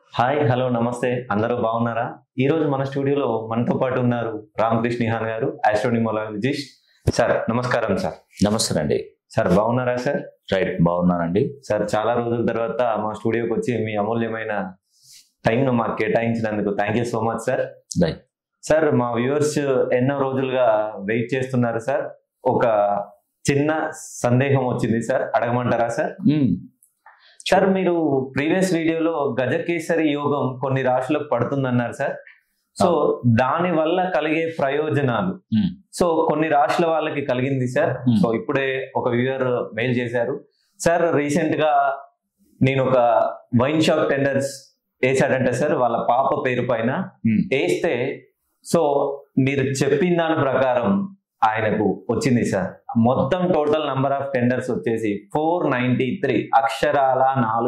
Hi hello నమస్తే అందరూ బాగున్నారా? ఈ రోజు మన స్టూడియోలో మనతో పాటు ఉన్నారు రామకృష్ణ నిహాన్ గారు, ఆస్ట్రోనిమాలజిస్ట్. సార్ నమస్కారం. సార్ నమస్తే అండి. సార్ బాగున్నారా? సార్ రైట్, బాగున్నానండి. సార్ చాలా రోజుల తర్వాత మా స్టూడియోకి వచ్చి మీ అమూల్యమైన టైంను మాకు కేటాయించినందుకు thank you so much sir. Right sir, మా వ్యూవర్స్ ఎన్నో రోజులుగా వెయిట్ చేస్తున్నారు సార్. ఒక చిన్న సందేహం వచ్చింది సార్, అడగమంటారా సార్? సార్, మీరు ప్రీవియస్ వీడియోలో గజకేసరి యోగం కొన్ని రాశులకు పడుతుందన్నారు సార్. సో దాని వల్ల కలిగే ప్రయోజనాలు సో కొన్ని రాశుల వాళ్ళకి కలిగింది సార్. సో ఇప్పుడే ఒక వ్యూవర్ మెయిల్ చేశారు సార్, రీసెంట్ గా నేను ఒక వైన్ షాప్ టెండర్స్ వేసాడంటే సార్ వాళ్ళ పాప పేరు పైన వేస్తే, సో మీరు చెప్పిన దాని ప్రకారం ఆయనకు వచ్చింది సార్. మొత్తం టోటల్ నంబర్ ఆఫ్ టెండర్స్ వచ్చేసి 493 అక్షరాల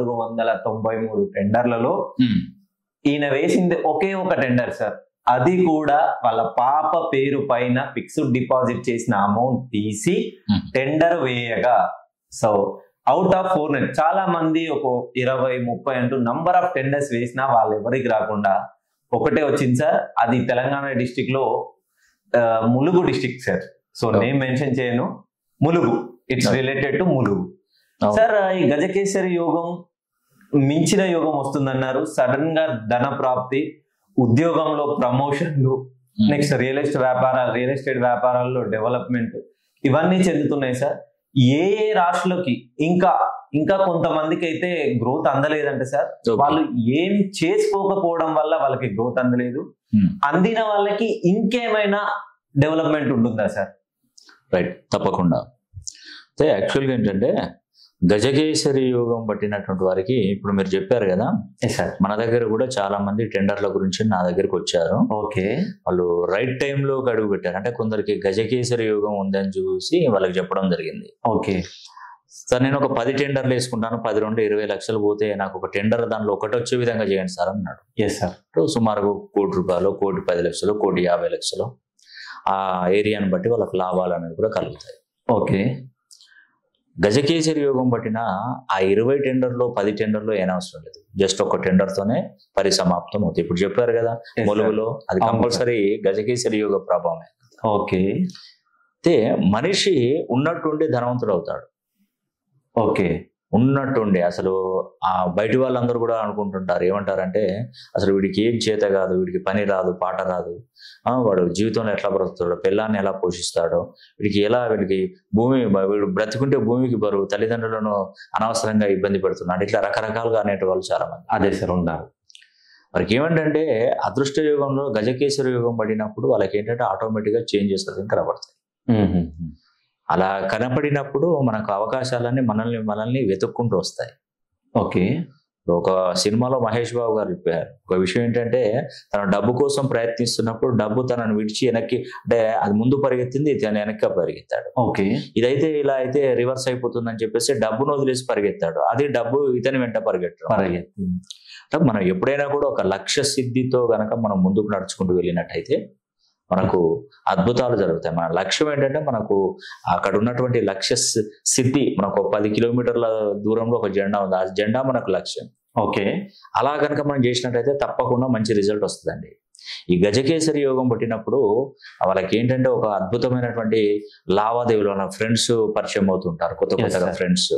493 టెండర్లలో ఈయన వేసింది ఒకే ఒక టెండర్ సార్. అది కూడా వాళ్ళ పాప పేరు పైన ఫిక్స్డ్ డిపాజిట్ చేసిన అమౌంట్ తీసి టెండర్ వేయగా, సో అవుట్ ఆఫ్ 4 చాలా మంది ఒక 20-30 అంటూ నంబర్ ఆఫ్ టెండర్స్ వేసినా వాళ్ళు ఎవరికి రాకుండా ఒకటే వచ్చింది సార్. అది తెలంగాణ డిస్టిక్ లో Mulugu district sir. So name mention చేయను, Mulugu, it's related to Mulugu sir. ఈ గజకేసరి యోగం మించిన యోగం వస్తుందన్నారు. సడన్ గా ధన ప్రాప్తి, ఉద్యోగంలో ప్రమోషన్లు, నెక్స్ట్ రియల్ ఎస్టేట్ వ్యాపారాల్లో డెవలప్మెంట్, ఇవన్నీ చెందుతున్నాయి సార్. ఏ ఏ రాష్ట్రాలకి ఇంకా కొంతమందికి అయితే గ్రోత్ అందలేదంటే సార్, వాళ్ళు ఏం చేసుకోకపోవడం వల్ల వాళ్ళకి గ్రోత్ అందలేదు. అందిన వాళ్ళకి ఇంకేమైనా డెవలప్మెంట్ ఉంటుందా సార్? రైట్, తప్పకుండా. అయితే యాక్చువల్గా ఏంటంటే గజకేసరి యోగం పట్టినటువంటి వారికి ఇప్పుడు మీరు చెప్పారు కదా, మన దగ్గర కూడా చాలా మంది టెండర్ల గురించి నా దగ్గరకు వచ్చారు. ఓకే, వాళ్ళు రైట్ టైంలో అడుగు పెట్టారు. అంటే కొందరికి గజకేసరి యోగం ఉందని చూసి వాళ్ళకి చెప్పడం జరిగింది. ఓకే సార్, నేను ఒక 10 టెండర్లు వేసుకుంటాను, 10 నుండి 20 లక్షలు పోతే నాకు ఒక టెండర్ దానిలో ఒకటి వచ్చే విధంగా చేయండి సార్ అన్నాడు. Yes sir. సుమారు ₹1,00,00,000, ₹1,10,00,000, ₹1,50,00,000 ఆ ఏరియాని బట్టి వాళ్ళకి లాభాలు అనేవి కూడా కలుగుతాయి. ఓకే, గజకేసరి యోగం పట్టిన ఆ 20 టెండర్లో 10 టెండర్లో ఏనవసరం లేదు, జస్ట్ ఒక టెండర్తోనే పరిసమాప్తం అవుతుంది. ఇప్పుడు చెప్పారు కదా ములుగులో, అది కంపల్సరీ గజకేసరి యోగ ప్రభావమే. ఓకే, అయితే మనిషి ఉన్నట్టుండి ధనవంతుడు అవుతాడు. ఓకే, ఉన్నట్టుండి అసలు ఆ బయటి వాళ్ళందరూ కూడా అనుకుంటుంటారు, ఏమంటారంటే అసలు వీడికి ఏం చేత కాదు, వీడికి పని రాదు, పాట రాదు, వాడు జీవితంలో ఎట్లా బ్రతుకుతాడో, పిల్లాన్ని ఎలా పోషిస్తాడో, వీడికి వీడు బ్రతుకుంటే భూమికి బరువు, తల్లిదండ్రులను అనవసరంగా ఇబ్బంది పెడుతున్నాడు, ఇట్లా రకరకాలుగా అనేటువంటి చాలా మంది అదే సార్ ఉన్నారు. వారికి ఏమంటే అదృష్ట యోగంలో గజకేసరి యోగం పడినప్పుడు వాళ్ళకి ఏంటంటే ఆటోమేటిక్గా చేంజెస్ అది కనబడతాయి. అలా కనపడినప్పుడు మనకు అవకాశాలన్నీ మనల్ని వెతుక్కుంటూ వస్తాయి. ఓకే, ఒక సినిమాలో మహేష్ బాబు గారు చెప్పారు ఒక విషయం ఏంటంటే, తన డబ్బు కోసం ప్రయత్నిస్తున్నప్పుడు డబ్బు తనను విడిచి వెనక్కి, అంటే అది ముందు పరిగెత్తింది, తను వెనక్కి పరిగెత్తాడు. ఓకే, ఇదైతే ఇలా అయితే రివర్స్ అయిపోతుందని చెప్పేసి డబ్బును వదిలేసి పరిగెత్తాడు. అది డబ్బు ఇతని వెంట పరిగెత్తి. మనం ఎప్పుడైనా కూడా ఒక లక్ష్య సిద్ధితో గనక మనం ముందుకు నడుచుకుంటూ వెళ్ళినట్టయితే మనకు అద్భుతాలు జరుగుతాయి. మన లక్ష్యం ఏంటంటే మనకు అక్కడ ఉన్నటువంటి లక్ష్య సిద్ధి, మనకు 10 కిలోమీటర్ల దూరంలో ఒక జెండా ఉంది, ఆ జెండా మనకు లక్ష్యం. ఓకే, అలా కనుక మనం చేసినట్టయితే తప్పకుండా మంచి రిజల్ట్ వస్తుందండి. ఈ గజకేసరి యోగం పట్టినప్పుడు వాళ్ళకి ఏంటంటే ఒక అద్భుతమైనటువంటి లావాదేవీలు, ఫ్రెండ్స్ పరిచయం అవుతుంటారు, కొత్తగా ఫ్రెండ్స్.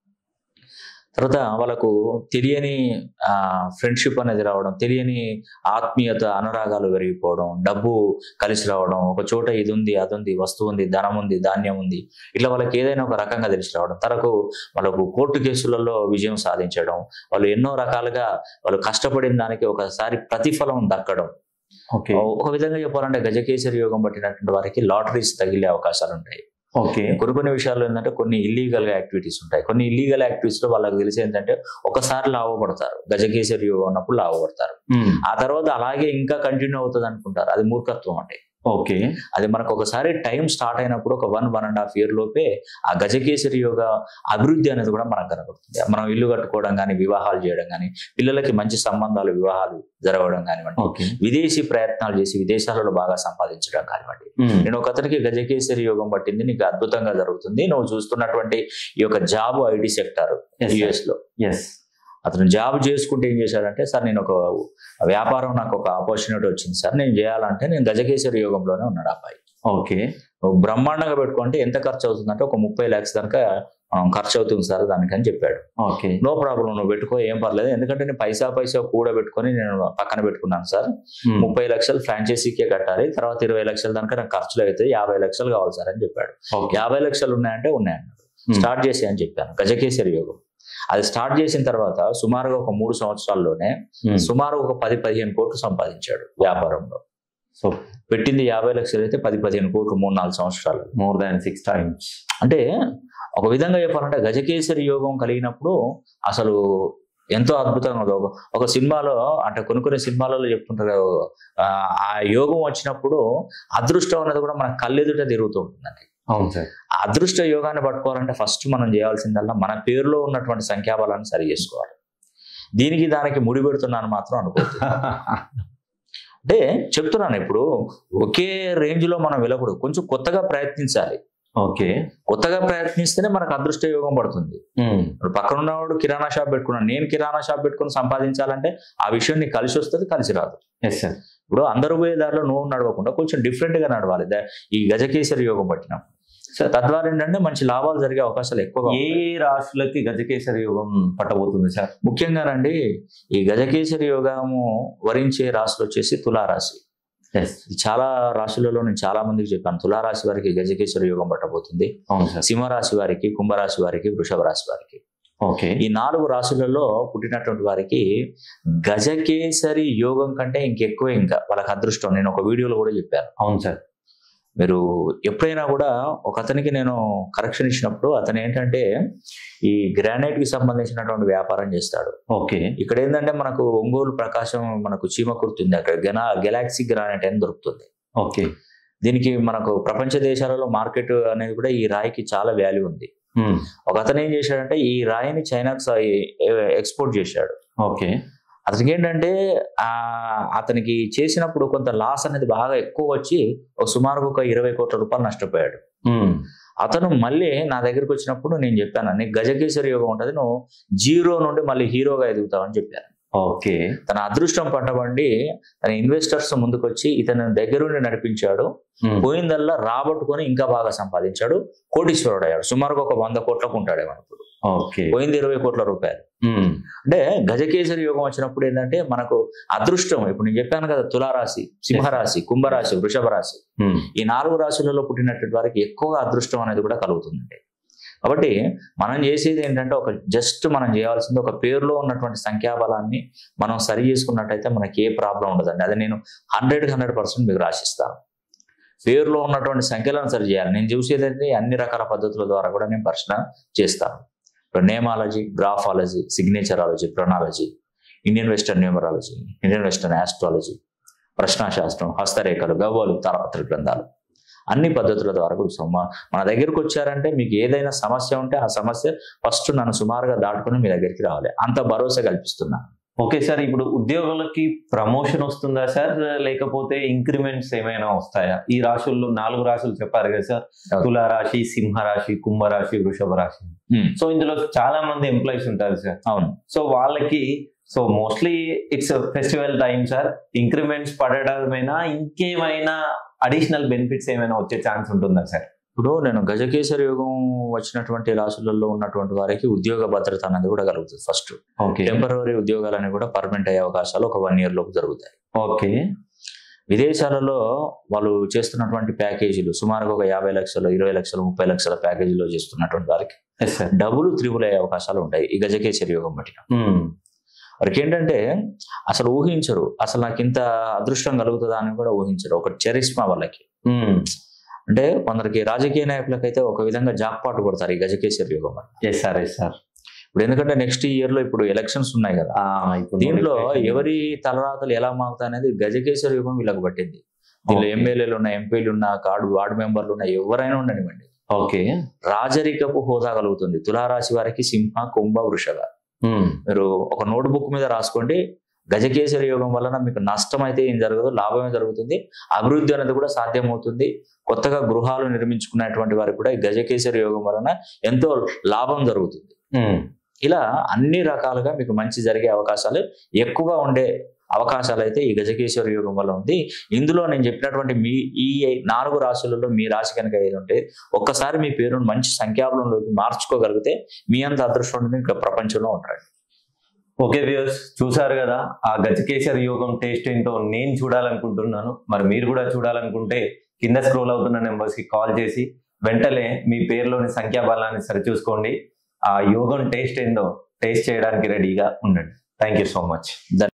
తర్వాత వాళ్ళకు తెలియని ఫ్రెండ్షిప్ అనేది రావడం, తెలియని ఆత్మీయత, అనురాగాలు పెరిగిపోవడం, డబ్బు కలిసి రావడం, ఒక చోట ఇది ఉంది, అది ఉంది, వస్తువు ఉంది, ధనం ఉంది, ధాన్యం ఉంది, ఇట్లా వాళ్ళకి ఏదైనా ఒక రకంగా తెలిసి రావడం, వాళ్ళకు కోర్టు కేసులలో విజయం సాధించడం, వాళ్ళు ఎన్నో రకాలుగా వాళ్ళు కష్టపడిన దానికి ఒకసారి ప్రతిఫలం దక్కడం. ఒక విధంగా చెప్పాలంటే గజకేసరి యోగం పట్టినటువంటి వారికి లాటరీస్ తగిలే అవకాశాలు ఉంటాయి. ఓకే, కొన్ని విషయాల్లో ఏంటంటే కొన్ని ఇల్లీగల్ యాక్టివిటీస్ ఉంటాయి. కొన్ని ఇల్లీగల్ యాక్టివిటీస్ లో వాళ్ళకి తెలిసి ఏంటంటే ఒకసారి లాభపడతారు, గజకేసరి యోగం ఉన్నప్పుడు లాభపడతారు, ఆ తర్వాత అలాగే ఇంకా కంటిన్యూ అవుతుంది అనుకుంటారు. అది మూర్ఖత్వం అంటే. ఓకే, అది మనకు ఒకసారి టైం స్టార్ట్ అయినప్పుడు ఒక 1.5 year లోపే ఆ గజకేసరి యోగ అభివృద్ధి అనేది కూడా మనకు కనబడుతుంది. మనం ఇల్లు కట్టుకోవడం కానీ, వివాహాలు చేయడం కానీ, పిల్లలకి మంచి సంబంధాలు, వివాహాలు జరగడం కానివ్వండి, విదేశీ ప్రయత్నాలు చేసి విదేశాలలో బాగా సంపాదించడం కానివ్వండి. నేను ఒక అతనికి గజకేసరి యోగం పట్టింది, నీకు అద్భుతంగా జరుగుతుంది, నువ్వు చూస్తున్నటువంటి ఈ యొక్క జాబ్ ఐటీ సెక్టర్ యుఎస్ లో అతను జాబ్ చేసుకుంటే ఏం చేశాడంటే, సార్ నేను ఒక వ్యాపారం, నాకు ఒక ఆపర్చునిటీ వచ్చింది సార్, నేను చేయాలంటే నేను గజకేసరి యోగంలోనే ఉన్నాడు అబ్బాయి. ఓకే, బ్రహ్మాండంగా పెట్టుకుంటే ఎంత ఖర్చు అవుతుందంటే ఒక 30 lakhs దాకా ఖర్చు అవుతుంది సార్ దానికి అని చెప్పాడు. ఓకే, నో ప్రాబ్లం, నువ్వు పెట్టుకో, ఏం పర్లేదు, ఎందుకంటే నేను పైసా కూడా పెట్టుకొని నేను పక్కన పెట్టుకున్నాను సార్. 30 లక్షలు ఫ్రాంచైజీకే కట్టాలి, తర్వాత 20 లక్షల దాకా నాకు ఖర్చులు అవుతాయి, 50 లక్షలు కావాలి సార్ అని చెప్పాడు. 50 లక్షలు ఉన్నాయంటే ఉన్నాయన్నాడు. స్టార్ట్ చేసి అని చెప్పాను గజకేసరి యోగం. అది స్టార్ట్ చేసిన తర్వాత సుమారుగా ఒక 3 సంవత్సరాల్లోనే సుమారు ఒక 10-15 కోట్లు సంపాదించాడు వ్యాపారంలో. సో పెట్టింది 50 లక్షలు అయితే 10-15 కోట్లు 3-4 సంవత్సరాలు, మోర్ దాన్ 6 times. అంటే ఒక విధంగా చెప్పాలంటే గజకేసరి యోగం కలిగినప్పుడు అసలు ఎంతో అద్భుతంగా ఒక సినిమాలో, అంటే కొన్ని సినిమాలలో చెప్తుంటారు, ఆ యోగం వచ్చినప్పుడు అదృష్టం అనేది కూడా మన కళ్ళెదుట తిరుగుతూ ఉంటుందండి. అవును సార్. ఆ అదృష్ట యోగాన్ని పట్టుకోవాలంటే ఫస్ట్ మనం చేయాల్సిందల్లా మన పేరులో ఉన్నటువంటి సంఖ్యాబలాన్ని సరి చేసుకోవాలి. దానికి ముడి పెడుతున్నాను మాత్రం అనుకోవద్దు. అంటే చెప్తున్నాను, ఇప్పుడు ఒకే రేంజ్ లో మనం వెళ్ళకూడదు, కొంచెం కొత్తగా ప్రయత్నించాలి. ఓకే, కొత్తగా ప్రయత్నిస్తేనే మనకు అదృష్ట యోగం పడుతుంది. పక్కన ఉన్నవాడు కిరాణా షాప్ పెట్టుకున్నాను, నేను కిరాణా షాప్ పెట్టుకుని సంపాదించాలంటే ఆ విషయం నీకు కలిసి వస్తుంది, కలిసి రాదు. ఇప్పుడు అందరూ పోయే దారిలో నువ్వు నడవకుండా కొంచెం డిఫరెంట్ గా నడవాలి ఈ గజకేసరి యోగం పట్టినప్పుడు. తద్వారా ఏంటంటే మంచి లాభాలు జరిగే అవకాశాలు ఎక్కువగా. ఏ రాశులకి గజకేసరి యోగం పట్టబోతుంది సార్? ముఖ్యంగానండి ఈ గజకేసరి యోగము వరించే రాశులు వచ్చేసి తులారాశి. చాలా రాశులలో నేను చాలా మందికి చెప్పాను, తులారాశి వారికి గజకేసరి యోగం పట్టబోతుంది. సింహరాశి వారికి, కుంభరాశి వారికి, వృషభ రాశి వారికి. ఓకే, ఈ 4 రాశులలో పుట్టినటువంటి వారికి గజకేసరి యోగం కంటే ఇంకెక్కువ ఇంకా వాళ్ళకి అదృష్టం. నేను ఒక వీడియోలో కూడా చెప్పాను. అవును సార్. మీరు ఎప్పుడైనా కూడా ఒక అతనికి నేను కరెక్షన్ ఇచ్చినప్పుడు అతను ఏంటంటే ఈ గ్రానైట్ కి సంబంధించినటువంటి వ్యాపారం చేస్తాడు. ఓకే, ఇక్కడ ఏంటంటే మనకు ఒంగోలు ప్రకాశం మనకు చీమకుర్తి ఉంది, అక్కడ గెలాక్సీ గ్రానైట్ అని దొరుకుతుంది. ఓకే, దీనికి మనకు ప్రపంచ దేశాలలో మార్కెట్ అనేది కూడా ఈ రాయికి చాలా వాల్యూ ఉంది. ఒక అతను ఏం చేశాడంటే ఈ రాయిని చైనాకు ఎక్స్పోర్ట్ చేశాడు. ఓకే, అతనికి ఏంటంటే అతనికి చేసినప్పుడు కొంత లాస్ అనేది బాగా ఎక్కువ వచ్చి సుమారుగా ఒక 20 కోట్ల రూపాయలు నష్టపోయాడు. అతను మళ్ళీ నా దగ్గరికి వచ్చినప్పుడు నేను చెప్పాను, నీకు గజకేసరి యోగం ఉంటుంది, నువ్వు 0 నుండి మళ్ళీ హీరోగా ఎదుగుతావు అని చెప్పాను. ఓకే, తన అదృష్టం పట్టబండి తన ఇన్వెస్టర్స్ ముందుకొచ్చి ఇతను దగ్గరుండి నడిపించాడు. పోయిందల్లా రాబట్టుకొని ఇంకా బాగా సంపాదించాడు, కోటీశ్వరుడు అయ్యాడు. సుమారుగా ఒక 100 కోట్లకు ఉంటాడేమో ఇప్పుడు. పోయింది 20 కోట్ల రూపాయలు. అంటే గజకేసరి యోగం వచ్చినప్పుడు ఏంటంటే మనకు అదృష్టం, ఇప్పుడు నేను చెప్పాను కదా, తులారాశి, సింహరాశి, కుంభరాశి, వృషభ రాశి, ఈ 4 రాశులలో పుట్టినటువంటి వారికి ఎక్కువగా అదృష్టం అనేది కూడా కలుగుతుందండి. కాబట్టి మనం చేసేది ఏంటంటే మనం చేయాల్సింది ఒక పేరులో ఉన్నటువంటి సంఖ్యాబలాన్ని మనం సరి చేసుకున్నట్టయితే మనకి ఏ ప్రాబ్లం ఉండదండి. అది నేను 100% మీకు రాసిస్తాను. పేరులో ఉన్నటువంటి సంఖ్యలను సరి చేయాలి. నేను చూసేదంటే అన్ని రకాల పద్ధతుల ద్వారా కూడా నేను పరిశీలన చేస్తాను. Nameology, graphology, signaturology, pronology, Indian western numerology, Indian western astrology, ప్రశ్నాశాస్త్రం, హస్తరేఖలు, గవ్వలు, తాళపత్ర గ్రంథాలు, అన్ని పద్ధతుల ద్వారా కూడా మన దగ్గరకు వచ్చారంటే మీకు ఏదైనా సమస్య ఉంటే ఆ సమస్య ఫస్ట్ నన్ను సుమారుగా దాటుకుని మీ దగ్గరికి రావాలి, అంత భరోసా కల్పిస్తున్నా. ఓకే సార్, ఇప్పుడు ఉద్యోగులకి ప్రమోషన్ వస్తుందా సార్, లేకపోతే ఇంక్రిమెంట్స్ ఏమైనా వస్తాయా? ఈ రాశుల్లో 4 రాశులు చెప్పారు కదా సార్, తులారాశి, సింహరాశి, కుంభరాశి, వృషభ రాశి. సో ఇందులో చాలా మంది ఎంప్లాయీస్ ఉంటారు సార్. అవును. సో వాళ్ళకి mostly it's festival time sir, increments పడడమైనా ఇంకేమైనా అడిషనల్ బెనిఫిట్స్ ఏమైనా వచ్చే ఛాన్స్ ఉంటుందా సార్? ఇప్పుడు నేను గజకేసరి యోగం వచ్చినటువంటి రాశులలో ఉన్నటువంటి వారికి ఉద్యోగ భద్రత అనేది కూడా కలుగుతుంది. ఫస్ట్ టెంపరరీ ఉద్యోగాలని కూడా పర్మనెంట్ అయ్యే అవకాశాలు ఒక 1 year లోపు జరుగుతాయి. ఓకే, విదేశాలలో వాళ్ళు చేస్తున్నటువంటి ప్యాకేజీలు సుమారుగా ఒక 50 లక్షలు, 20 లక్షలు, 30 లక్షల ప్యాకేజీలో చేస్తున్నటువంటి వారికి డబుల్ త్రిబుల్ అయ్యే అవకాశాలు ఉంటాయి ఈ గజకేసరి యోగం బట్టిన. వారికి ఏంటంటే అసలు ఊహించరు, అసలు నాకు ఇంత అదృష్టం కలుగుతుందా అని కూడా ఊహించరు. ఒక చరిస్మా వాళ్ళకి. అంటే కొందరికి రాజకీయ నాయకులకైతే ఒక విధంగా జాక్పాటు కొడతారు ఈ గజకేసరి యోగం వల్ల. ఇప్పుడు ఎందుకంటే నెక్స్ట్ ఇయర్ లో ఇప్పుడు ఎలక్షన్స్ ఉన్నాయి కదా, దీంట్లో ఎవరి తలరాతలు ఎలా మారుతాయి అనేది గజకేసరి యోగం వీళ్ళకి పట్టింది. దీనిలో ఎమ్మెల్యేలు ఉన్న, ఎంపీలు ఉన్న, వార్డు మెంబర్లు ఉన్న, ఎవరైనా ఉండనివ్వండి, ఓకే, రాజరికపు హోదా కలుగుతుంది. తులారాశి వారికి సింహ, కుంభ, వృషభ. మీరు ఒక నోట్బుక్ మీద రాసుకోండి, గజకేసరి యోగం వలన మీకు నష్టం అయితే ఏం జరగదు, లాభమే జరుగుతుంది, అభివృద్ధి అనేది కూడా సాధ్యమవుతుంది. కొత్తగా గృహాలు నిర్మించుకున్నటువంటి వారికి కూడా ఈ గజకేసరి యోగం వలన ఎంతో లాభం జరుగుతుంది. ఇలా అన్ని రకాలుగా మీకు మంచి జరిగే అవకాశాలు ఎక్కువగా ఉండే అవకాశాలు అయితే ఈ గజకేశ్వర యోగం వల్ల ఉంది. ఇందులో నేను చెప్పినటువంటి మీ ఈ 4 రాశులలో మీ రాశి కనుక ఏది ఉంటే ఒక్కసారి మీ పేరును మంచి సంఖ్యాబలంలోకి మార్చుకోగలిగితే మీ అంత అదృష్టం ఇంకా ప్రపంచంలో ఉంటాడు. ఓకే వ్యూయర్స్, చూసారు కదా ఆ గజకేశ్వర యోగం టేస్ట్ ఏంటో నేను చూడాలనుకుంటున్నాను. మరి మీరు కూడా చూడాలనుకుంటే కింద స్క్రోల్ అవుతున్న నెంబర్స్ కి కాల్ చేసి వెంటనే మీ పేరులోని సంఖ్యాబలాన్ని సరిచూసుకోండి. ఆ యోగం టేస్ట్ ఏందో టేస్ట్ చేయడానికి రెడీగా ఉండండి. Thank you so much.